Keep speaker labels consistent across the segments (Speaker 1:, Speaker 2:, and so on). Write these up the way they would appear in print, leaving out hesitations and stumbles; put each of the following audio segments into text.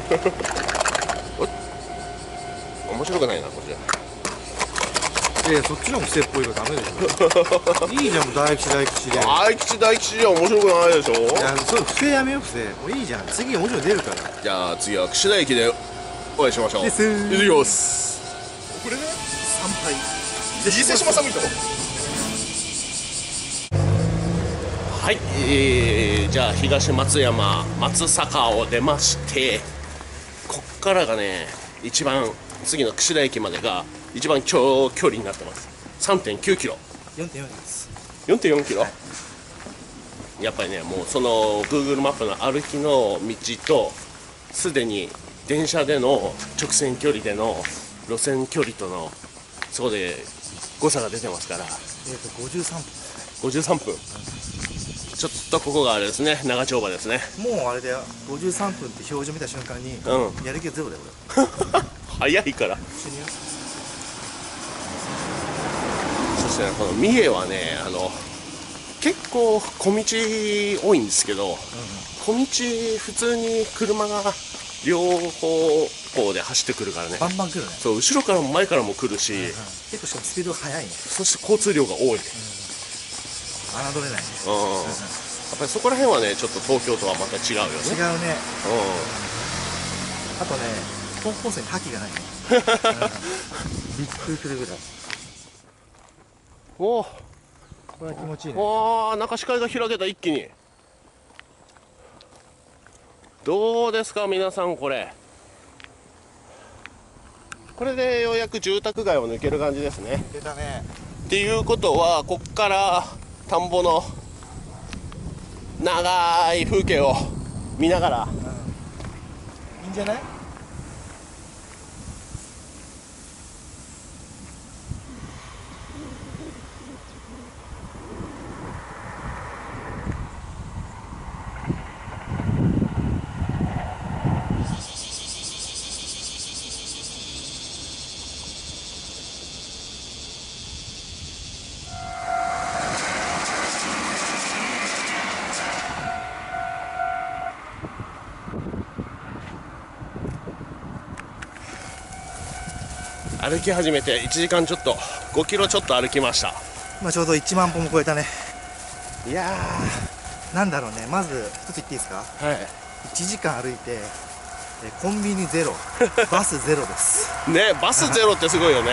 Speaker 1: 面白くないなこちら。
Speaker 2: いやそっちの癖っぽいからダメでしょ。いいじゃんもう大吉大吉で。
Speaker 1: 大吉じゃ面白くないでしょ。
Speaker 2: いやそう不正やめよう不正。もういいじゃん次面白い出るから。
Speaker 1: じゃあ次は櫛田駅でお会いしましょう。
Speaker 2: です
Speaker 1: いってきます。これね
Speaker 2: 参拝
Speaker 1: 伊勢志摩サミット。はい、じゃあ東松山松阪を出まして、こっからがね一番次の櫛田駅までが一番長距離になってます。 3.9 キロ
Speaker 2: 4.4 です。
Speaker 1: 4.4 キロ、はい、やっぱりねもうその Google マップの歩きの道とすでに電車での直線距離での路線距離とのそこで誤差が出てますから、
Speaker 2: 53分。
Speaker 1: ちょっとここがあれですね、長丁場ですね。
Speaker 2: もうあれだよ53分って表示見た瞬間に、やる気ゼロだよ
Speaker 1: 早いから。
Speaker 2: 俺。
Speaker 1: そしてねこの三重はね結構小道多いんですけど、小道普通に車が両方向で走ってくるからね。
Speaker 2: バンバン来るね。
Speaker 1: そう後ろからも前からも来るし、
Speaker 2: 結構しかもスピードが速いね。
Speaker 1: そして交通量が多い、
Speaker 2: 侮れないね。
Speaker 1: やっぱりそこら辺はねちょっと東京とはまた違うよね。
Speaker 2: 違うね。あとね高校生に覇気がないね。びっくりするぐらい。
Speaker 1: おお
Speaker 2: これは気持ちいいね。
Speaker 1: おー中視界が開けた一気に。どうですか皆さん、これでようやく住宅街を抜ける感じですね。
Speaker 2: 出たね。
Speaker 1: っていうことはこっから田んぼの長い風景を見ながら、
Speaker 2: いいんじゃない。
Speaker 1: 歩き始めて1時間ちょっと、5キロちょっと歩きました。
Speaker 2: 今ちょうど1万歩も超えたね。
Speaker 1: いや
Speaker 2: なんだろうね、まず一つ言っていいですか。
Speaker 1: はい、
Speaker 2: 1時間歩いてコンビニゼロバスゼロです
Speaker 1: ね。バスゼロってすごいよね。い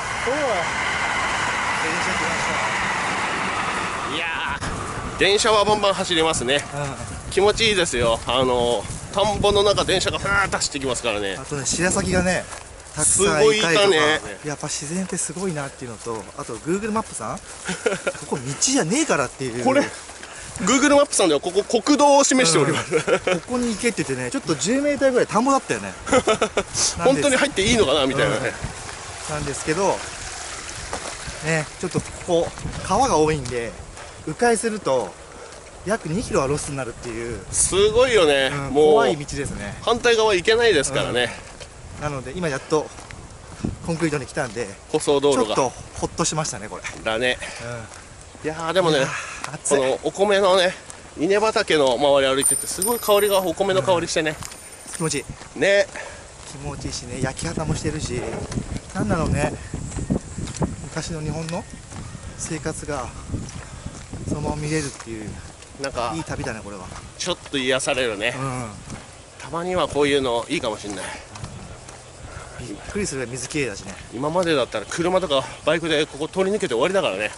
Speaker 1: やー電車はバンバン走りますね。気持ちいいですよ。田んぼの中電車がふーっと走ってきますからね。
Speaker 2: あとね白鷺がねたくさんいたりとか、やっぱ自然ってすごいなっていうのと、あと Google マップさんここ道じゃねえからっていう。
Speaker 1: これ Google マップさんではここ国道を示しております、
Speaker 2: ここに行けって言ってね、ちょっと10メーターぐらい田んぼだったよね
Speaker 1: 本当に入っていいのかなみたいなね、
Speaker 2: なんですけどね、ちょっとここ川が多いんで迂回すると約2キロはロスになるっていう、
Speaker 1: すごいよね、もう
Speaker 2: 怖い道ですね。
Speaker 1: 反対側行けないですからね、
Speaker 2: なので今やっとコンクリートに来たんで
Speaker 1: 舗装道路が
Speaker 2: ちょっとほっとしましたねこれ。
Speaker 1: だね、いやーでもね
Speaker 2: 暑い。
Speaker 1: このお米のね稲畑の周り歩いててすごい香りがお米の香りしてね、
Speaker 2: 気持ちいい
Speaker 1: ね。
Speaker 2: 気持ちいいしね、焼き方もしてるし、なんだろうね、昔の日本の生活がそのまま見れるっていう、
Speaker 1: なんか
Speaker 2: いい旅だねこれは。
Speaker 1: ちょっと癒されるね、たまにはこういうのいいかもしれない。
Speaker 2: びっくりするぐらい水きれいだしね。
Speaker 1: 今までだったら車とかバイクでここ通り抜けて終わりだからね、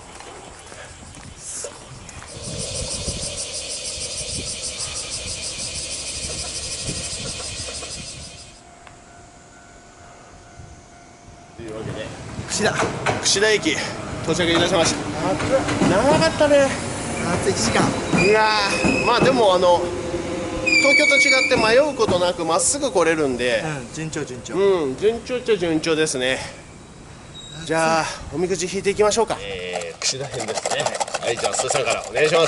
Speaker 1: というわけで櫛田駅到着いたしました。長かったね。
Speaker 2: 夏1時間。
Speaker 1: いやーまあでも東京と違って迷うことなくまっすぐ来れるんで、
Speaker 2: 順調順調。
Speaker 1: 順調っちゃ順調ですね。じゃあおみくじ引いていきましょうか。櫛田編ですね。はい、じゃあスーさんからお願いします。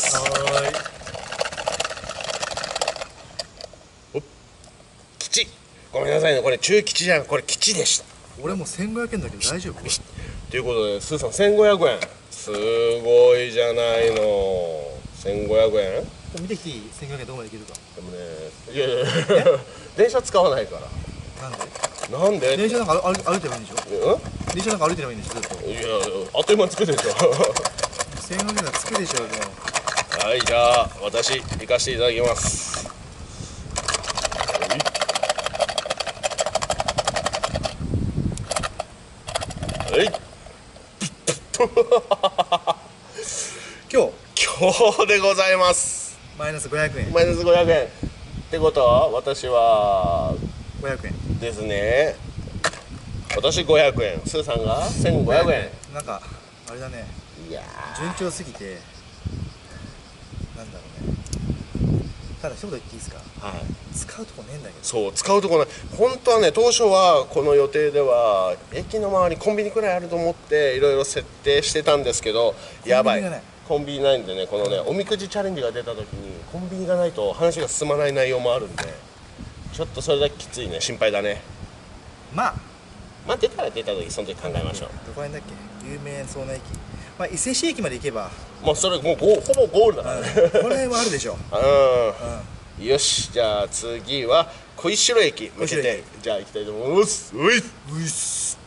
Speaker 1: お吉。ごめんなさいね、これ中吉じゃん、これ吉でした。
Speaker 2: 俺も1500円だけど大丈夫？
Speaker 1: ということでスーさん1500円、すごいじゃないの。1500円
Speaker 2: 見てきていい？1500円どこまでいけるか。
Speaker 1: でもね、いや電車使わないから。
Speaker 2: なんで？
Speaker 1: なんで？
Speaker 2: 電車なんか歩いてればいいんでしょ。電車なんか歩いてればいいんでしょ。ずっと
Speaker 1: いやあっという間に着くでしょ。
Speaker 2: 1500円ならつくでしょ。もう
Speaker 1: はい、じゃあ私行かせていただきます。はい。
Speaker 2: 今
Speaker 1: 今日でございます。
Speaker 2: 日マイナス500円。
Speaker 1: マイナス500円ってことは私は
Speaker 2: 500円
Speaker 1: ですね。私500円、スーさんが1500円。
Speaker 2: なんかあれだね、
Speaker 1: いや
Speaker 2: 順調すぎて、なんだろうね。ただ一言言っていいですか。
Speaker 1: はい。
Speaker 2: 使うとこねえんだけど。
Speaker 1: そう使うとこない。本当はね、当初はこの予定では駅の周りコンビニくらいあると思っていろいろ設定してたんですけど、やばい、コンビニないんでね、このねおみくじチャレンジが出た時にコンビニがないと話が進まない内容もあるんで、ちょっとそれだけきついね。心配だね。
Speaker 2: まあ
Speaker 1: 出たら出た時その時考えましょう。
Speaker 2: どこら辺だっけ、有名そうな駅。まあ伊勢市駅まで行けば、
Speaker 1: もうそれもうほぼゴールだからね。
Speaker 2: これはあるでしょ。
Speaker 1: よし、じゃあ次は小石城駅向けて、じゃあ行きたいと思います。ういっ